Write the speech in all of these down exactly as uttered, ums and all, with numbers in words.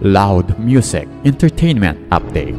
Loud Music Entertainment Update.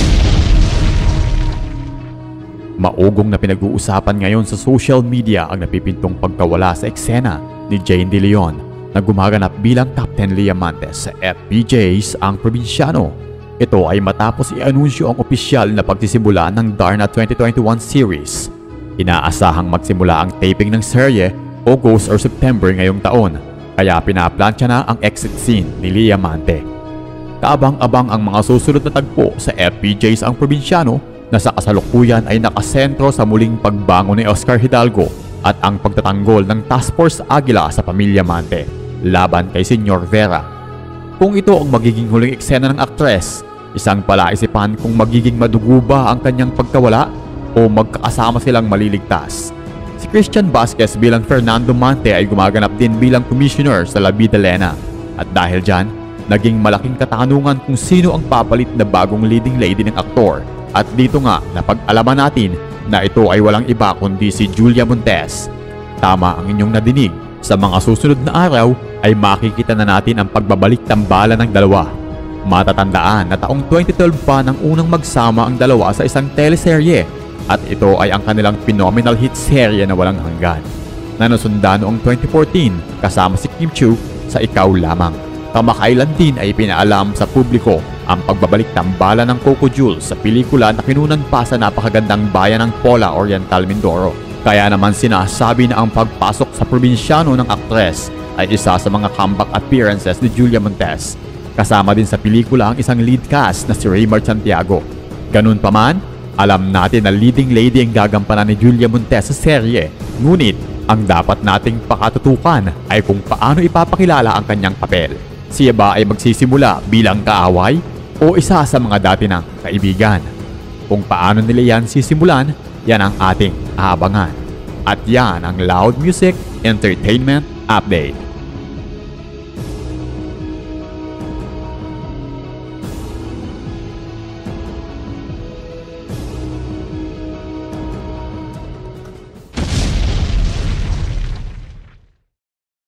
Maugong na pinag-uusapan ngayon sa social media ang napipintong pagkawala sa eksena ni Jane De Leon na gumaganap bilang Captain Lea Montes sa Fpj'S ang Probinsyano. Ito ay matapos i-anunsyo ang opisyal na pagsisimula ng Darna twenty twenty-one series. Inaasahang magsimula ang taping ng serye August or September ngayong taon, kaya pinaplansya na ang exit scene ni Lea Monte. Kaabang-abang ang mga susunod na tagpo sa Fpj'S ang Probinsyano na sa kasalukuyan ay nakasentro sa muling pagbangon ni Oscar Hidalgo at ang pagtatanggol ng Task Force Aguila sa pamilya Monte laban kay Senyor Vera. Kung ito ang magiging huling eksena ng aktres, isang palaisipan kung magiging madugo ba ang kanyang pagkawala o magkakasama silang maliligtas. Si Christian Vasquez bilang Fernando Monte ay gumaganap din bilang commissioner sa La Vida Lena at dahil dyan, naging malaking katanungan kung sino ang papalit na bagong leading lady ng aktor. At dito nga napag-alaman natin na ito ay walang iba kundi si Julia Montes. Tama ang inyong nadinig, sa mga susunod na araw ay makikita na natin ang pagbabalik tambala ng dalawa. Matatandaan na taong twenty twelve pa nang unang magsama ang dalawa sa isang teleserye at ito ay ang kanilang phenomenal hit serye na walang hanggan na nasunda noong twenty fourteen kasama si Kim Chiu sa Ikaw Lamang. Kamakailan din ay pinaalam sa publiko ang pagbabalik tambala ng Coco Jules sa pelikula na kinunan pa sa napakagandang bayan ng Pola Oriental, Mindoro. Kaya naman sinasabi na ang pagpasok sa Probinsyano ng aktres ay isa sa mga comeback appearances ni Julia Montes. Kasama din sa pelikula ang isang lead cast na si Raymar Santiago. Ganun pa man, alam natin na leading lady ang gagampanan ni Julia Montes sa serye. Ngunit, ang dapat nating pakatutukan ay kung paano ipapakilala ang kanyang papel. Siya ba ay magsisimula bilang kaaway o isa sa mga dati ng kaibigan? Kung paano nila yan sisimulan, yan ang ating aabangan. At yan ang Loud Music Entertainment Update.